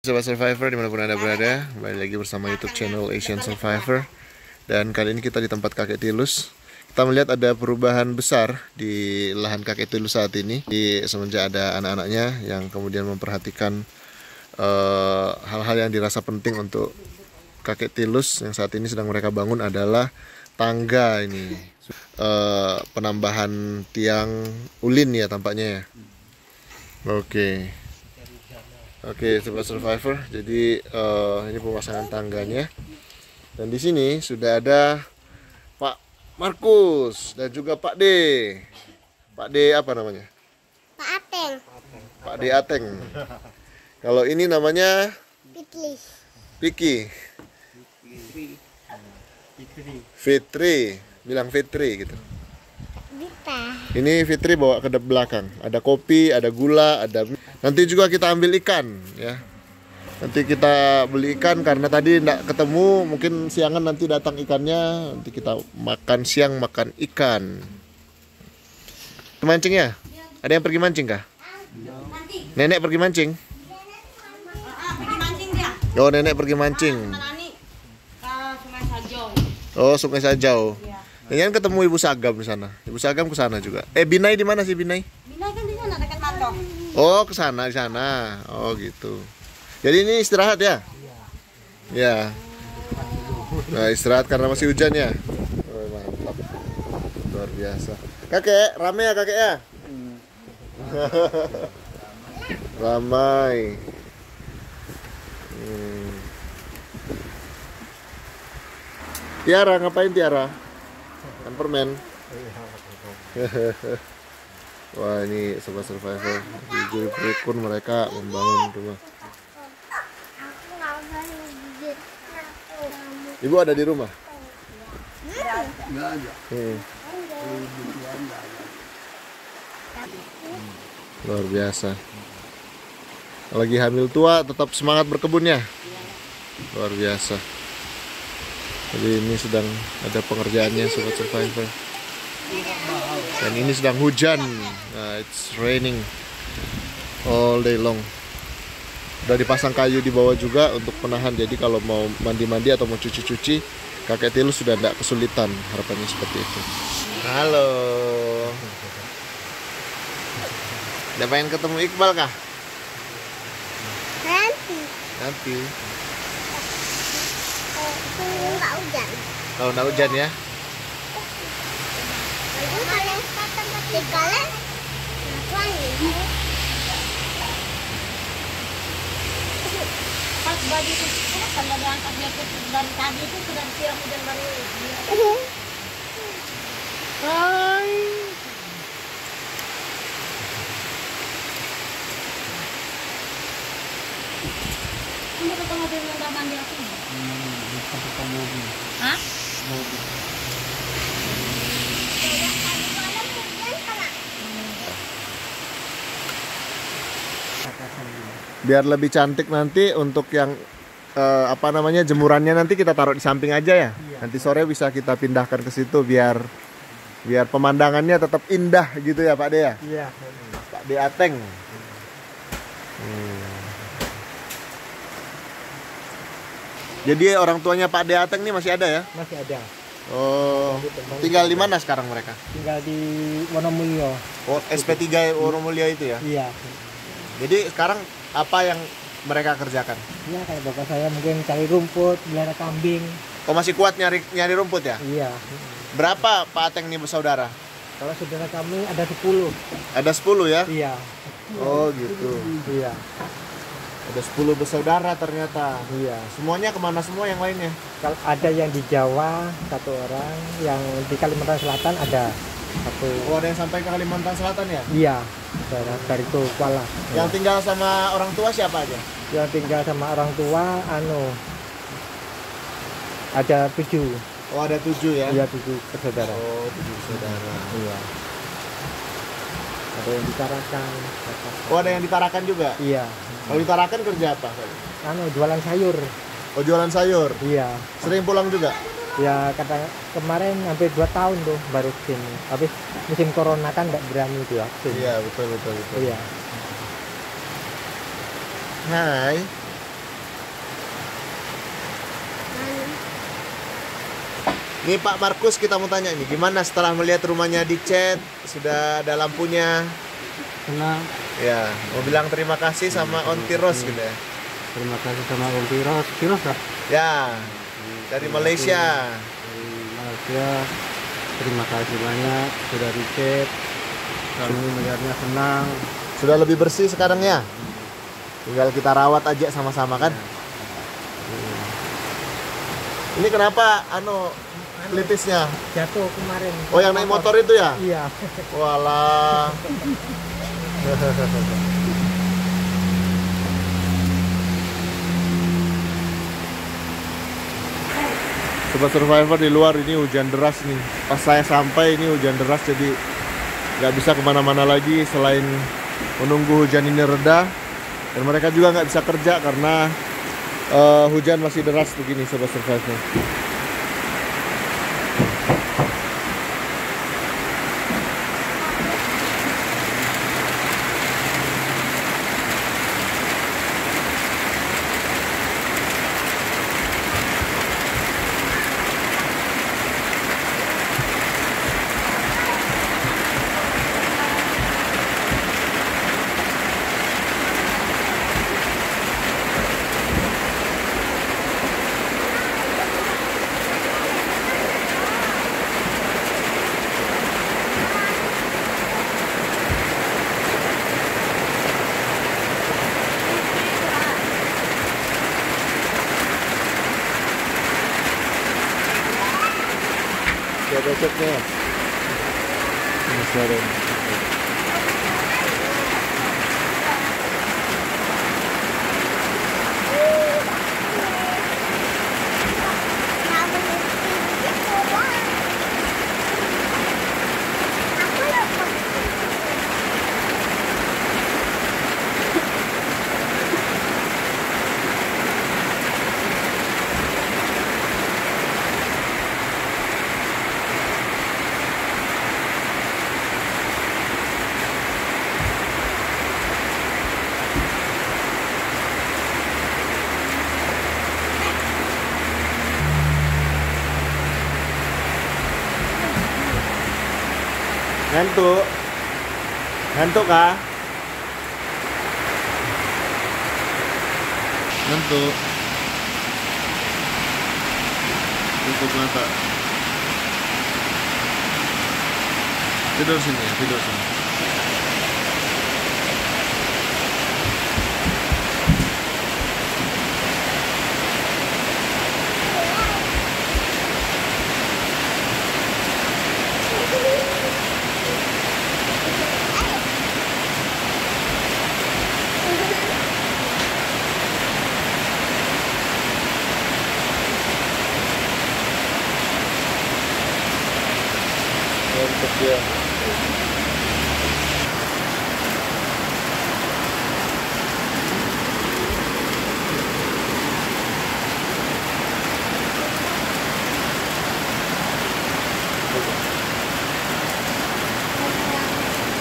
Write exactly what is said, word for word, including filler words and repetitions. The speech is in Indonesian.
Sobat Survivor dimanapun Anda berada, kembali lagi bersama YouTube channel Asian Survivor. Dan kali ini kita di tempat Kakek Tilus. Kita melihat ada perubahan besar di lahan Kakek Tilus saat ini, di semenjak ada anak-anaknya yang kemudian memperhatikan hal-hal uh, yang dirasa penting untuk Kakek Tilus. Yang saat ini sedang mereka bangun adalah tangga ini, uh, penambahan tiang ulin ya tampaknya ya. Oke. Oke, Sobat Survivor. Jadi uh, ini pemasangan tangganya. Dan di sini sudah ada Pak Markus dan juga Pak D. Pak D apa namanya? Pak Ateng. Pak D Ateng. Kalau ini namanya Fitri. Piki. Fitri. Bilang Fitri gitu. Dita. Ini Fitri bawa ke belakang. Ada kopi, ada gula, ada. Nanti juga kita ambil ikan, ya. Nanti kita beli ikan karena tadi tidak ketemu. Mungkin siangan nanti datang ikannya. Nanti kita makan siang makan ikan. Mancing ya? Ada yang pergi mancing kah? Nenek pergi mancing? Oh, nenek pergi mancing. Oh, Sungai Sajau. Ini kan ketemu Ibu Sagam di sana. Ibu Sagam ke sana juga. Eh, Binai di mana sih Binai? Binai kan di sana dekat Matok. Oh, ke sana di sana. Oh, gitu. Jadi ini istirahat ya? Iya. Ya. Nah, istirahat karena masih hujan ya. Oh, mantap. Luar biasa. Kakek, rame ya kakek ya? Ramai. Hmm. Tiara, ngapain Tiara? Kan permen. Wah, ini Sobat Survivor di Juriprik pun mereka membangun rumah. Ibu ada di rumah? Enggak ada. Hmm. Luar biasa. Lagi hamil tua tetap semangat berkebun ya. Luar biasa. Jadi ini sedang ada pengerjaannya Sobat Survivor. Dan ini sedang hujan. Nah, it's raining all day long. Udah dipasang kayu di bawah juga untuk penahan. Jadi kalau mau mandi-mandi atau mau cuci-cuci, Kakek Tilus sudah tidak kesulitan. Harapannya seperti itu. Halo. Udah pengen ketemu Iqbal kah? Nanti. Nanti. Enggak hujan. Kalau nggak hujan ya? Itu kalian di kalian wangi. Pas baju itu kan dari angkat dia dari tadi itu sudah disiram hujan baru. Hai. Kamu ketemu mobil yang udah mandi aku? Hah? Biar lebih cantik nanti untuk yang eh, apa namanya jemurannya nanti kita taruh di samping aja ya. Iya. Nanti sore bisa kita pindahkan ke situ biar biar pemandangannya tetap indah gitu ya Pak De ya. Iya. Pak De Ateng. Hmm. Jadi orang tuanya Pak De Ateng nih masih ada ya? Masih ada. Oh, tinggal di mana sekarang mereka? Tinggal di Wonomulyo. Oh, S P tiga Wonomulyo itu ya? Iya. Jadi sekarang apa yang mereka kerjakan? Iya, kayak bapak saya mungkin cari rumput, melihara kambing. Oh, masih kuat nyari nyari rumput ya? Iya. Berapa Pak Ateng nih bersaudara? Kalau saudara kami ada sepuluh. Ada sepuluh ya? Iya. Oh gitu. Iya. Ada sepuluh bersaudara ternyata. Iya. Semuanya kemana semua yang lainnya? Kalau ada yang di Jawa satu orang, yang di Kalimantan Selatan ada satu. Oh, ada yang sampai ke Kalimantan Selatan ya? Iya. Dari, dari itu Kuala. Yang tinggal sama orang tua siapa aja? Yang tinggal sama orang tua, anu, ada tujuh. Oh, ada tujuh ya? Iya, tujuh bersaudara. Oh, tujuh saudara. Iya. Ada yang di Tarakan. Oh, ada yang di Tarakan juga? Iya. Kalau di Tarakan kerja apa? Anu, jualan sayur. Oh, jualan sayur? Iya. Sering pulang juga? Ya kata kemarin hampir dua tahun tuh baru sini. Habis musim corona kan nggak berani tuh sini. Iya betul betul betul. Iya. Hai. Nih Pak Markus, kita mau tanya nih, gimana setelah melihat rumahnya dicat, sudah ada lampunya? Senang. Ya, mau bilang terima kasih sama On Tiros gitu ya. Terima kasih sama Om Tiros. Tiros lah. Ya, dari Malaysia. Dari Malaysia. Terima kasih banyak sudah dicat. Kami melihatnya senang. Sudah lebih bersih sekarang ya? Tinggal kita rawat aja sama-sama kan? Ini kenapa anu pelipisnya? Jatuh kemarin. Oh, yang naik motor itu ya? Iya. Walah. Sobat Survivor, di luar ini hujan deras nih. Pas saya sampai ini hujan deras, jadi nggak bisa kemana-mana lagi selain menunggu hujan ini reda. Dan mereka juga nggak bisa kerja karena uh, hujan masih deras begini, Sobat Survivor. Ya beceknya. Ini suara. Ngantuk. Ngantuk kah? Ngantuk. Tutup mata. Tidur sini ya, tidur sini. Untuk dia.